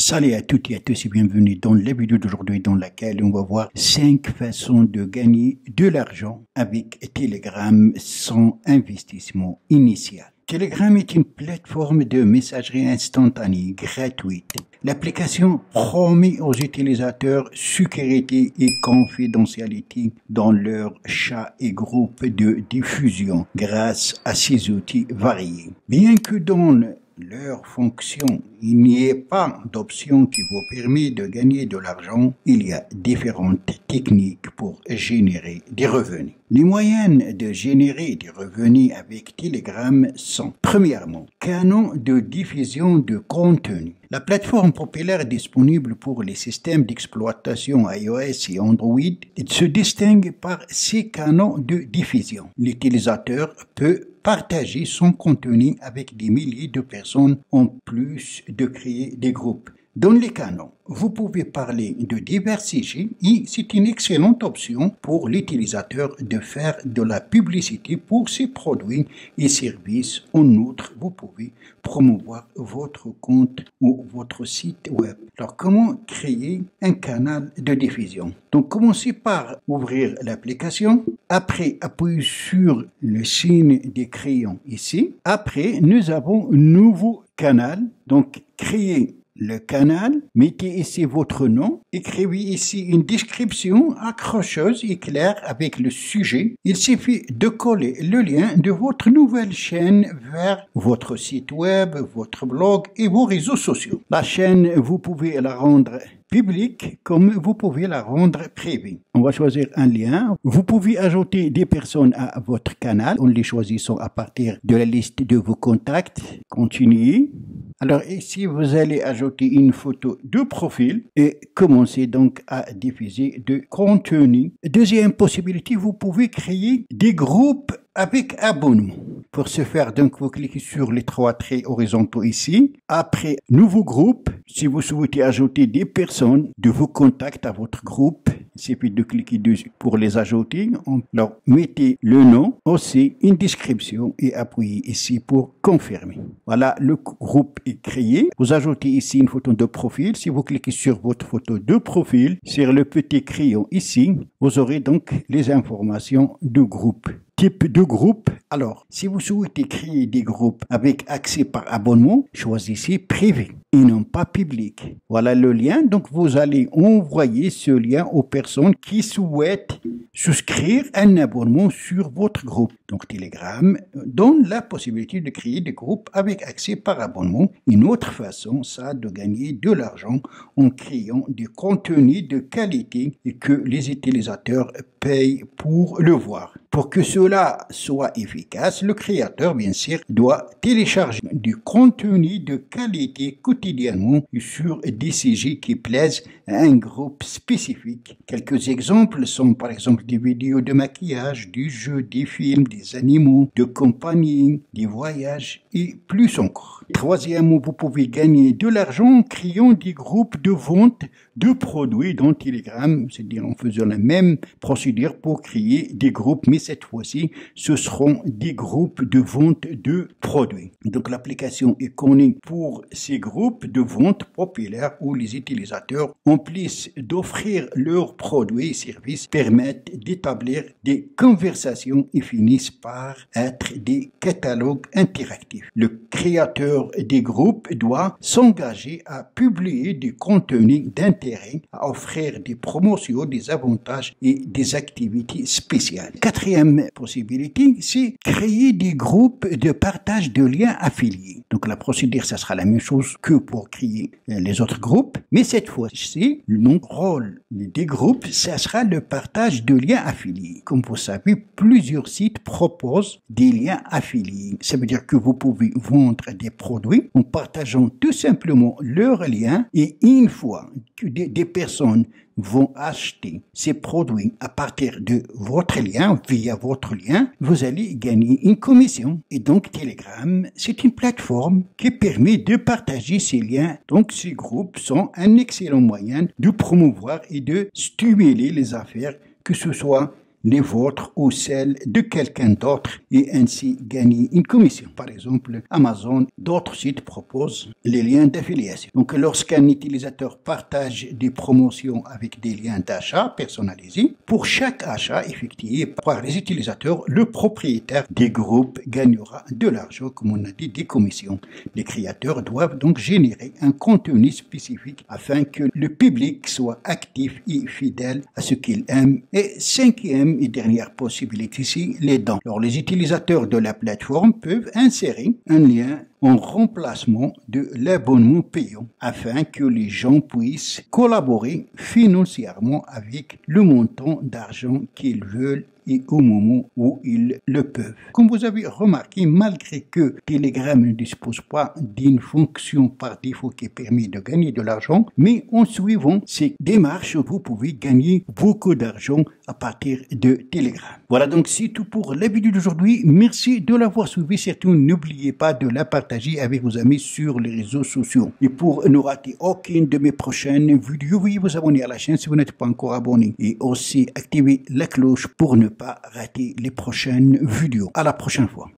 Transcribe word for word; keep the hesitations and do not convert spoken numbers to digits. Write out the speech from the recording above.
Salut à toutes et à tous et bienvenue dans la vidéo d'aujourd'hui dans laquelle on va voir cinq façons de gagner de l'argent avec Telegram sans investissement initial. Telegram est une plateforme de messagerie instantanée gratuite. L'application promet aux utilisateurs sécurité et confidentialité dans leurs chats et groupes de diffusion grâce à ses outils variés. Bien que dans leur fonction, il n'y ait pas d'option qui vous permet de gagner de l'argent, il y a différentes techniques pour générer des revenus. Les moyens de générer des revenus avec Telegram sont, premièrement, canaux de diffusion de contenu. La plateforme populaire disponible pour les systèmes d'exploitation iOS et Android se distingue par ses canaux de diffusion. L'utilisateur peut partager son contenu avec des milliers de personnes en plus de créer des groupes. Dans les canaux, vous pouvez parler de divers sujets et c'est une excellente option pour l'utilisateur de faire de la publicité pour ses produits et services. En outre, vous pouvez promouvoir votre compte ou votre site web. Alors, comment créer un canal de diffusion? Donc, commencez par ouvrir l'application. Après, appuyez sur le signe des crayons ici. Après, nous avons un nouveau canal. Donc, créer le canal, mettez ici votre nom, écrivez ici une description accrocheuse et claire avec le sujet. Il suffit de coller le lien de votre nouvelle chaîne vers votre site web, votre blog et vos réseaux sociaux. La chaîne, vous pouvez la rendre publique comme vous pouvez la rendre privée. On va choisir un lien. Vous pouvez ajouter des personnes à votre canal en les choisissant à partir de la liste de vos contacts. Continuez. Alors ici, vous allez ajouter une photo de profil et commencer donc à diffuser de contenu. Deuxième possibilité, vous pouvez créer des groupes avec abonnement. Pour ce faire, donc, vous cliquez sur les trois traits horizontaux ici. Après, nouveau groupe, si vous souhaitez ajouter des personnes de vos contacts à votre groupe, il suffit de cliquer dessus pour les ajouter. Alors, mettez le nom, aussi une description et appuyez ici pour confirmer. Voilà, le groupe est créé. Vous ajoutez ici une photo de profil. Si vous cliquez sur votre photo de profil, sur le petit crayon ici, vous aurez donc les informations du groupe. Type de groupe. Alors, si vous souhaitez créer des groupes avec accès par abonnement, choisissez privé et non pas public. Voilà le lien. Donc, vous allez envoyer ce lien aux personnes qui souhaitent souscrire un abonnement sur votre groupe. Donc, Telegram donne la possibilité de créer des groupes avec accès par abonnement. Une autre façon, ça, de gagner de l'argent en créant des contenus de qualité et que les utilisateurs payent pour le voir. Pour que cela soit efficace, le créateur, bien sûr, doit télécharger du contenu de qualité quotidiennement sur des sujets qui plaisent à un groupe spécifique. Quelques exemples sont par exemple des vidéos de maquillage, du jeu, des films, des animaux, de compagnie, des voyages et plus encore. Troisièmement, vous pouvez gagner de l'argent en créant des groupes de vente de produits dans Telegram, c'est-à-dire en faisant la même procédure pour créer des groupes, mais cette fois-ci, ce seront des groupes de vente de produits. Donc l'application est connue pour ces groupes de vente populaires où les utilisateurs, en plus d'offrir leurs produits et services, permettent d'établir des conversations et finissent par être des catalogues interactifs. Le créateur des groupes doit s'engager à publier du contenu d'intérêt, à offrir des promotions, des avantages et des activités spéciales. Quatrième possibilité, c'est créer des groupes de partage de liens affiliés. Donc la procédure, ça sera la même chose que pour créer les autres groupes, mais cette fois-ci, le rôle des groupes, ça sera le partage de liens affiliés. Comme vous savez, plusieurs sites proposent des liens affiliés. Ça veut dire que vous pouvez vendre des produits en partageant tout simplement leurs liens et une fois que des, des personnes vont acheter ces produits à partir de votre lien, via votre lien, vous allez gagner une commission. Et donc Telegram, c'est une plateforme qui permet de partager ces liens. Donc ces groupes sont un excellent moyen de promouvoir et de stimuler les affaires, que ce soit les vôtres ou celles de quelqu'un d'autre et ainsi gagner une commission. Par exemple, Amazon, d'autres sites proposent les liens d'affiliation. Donc, lorsqu'un utilisateur partage des promotions avec des liens d'achat personnalisés, pour chaque achat effectué par les utilisateurs, le propriétaire des groupes gagnera de l'argent, comme on a dit, des commissions. Les créateurs doivent donc générer un contenu spécifique afin que le public soit actif et fidèle à ce qu'il aime. Et cinquième et dernière possibilité ici, les dons. Alors, les utilisateurs de la plateforme peuvent insérer un lien en remplacement de l'abonnement payant afin que les gens puissent collaborer financièrement avec le montant d'argent qu'ils veulent et au moment où ils le peuvent. Comme vous avez remarqué, malgré que Telegram ne dispose pas d'une fonction par défaut qui permet de gagner de l'argent, mais en suivant ces démarches, vous pouvez gagner beaucoup d'argent à partir de Telegram. Voilà, donc c'est tout pour la vidéo d'aujourd'hui. Merci de l'avoir suivi. Surtout, n'oubliez pas de la partager avec vos amis sur les réseaux sociaux. Et pour ne rater aucune de mes prochaines vidéos, veuillez vous abonner à la chaîne si vous n'êtes pas encore abonné. Et aussi activer la cloche pour ne pas rater les prochaines vidéos. À la prochaine fois.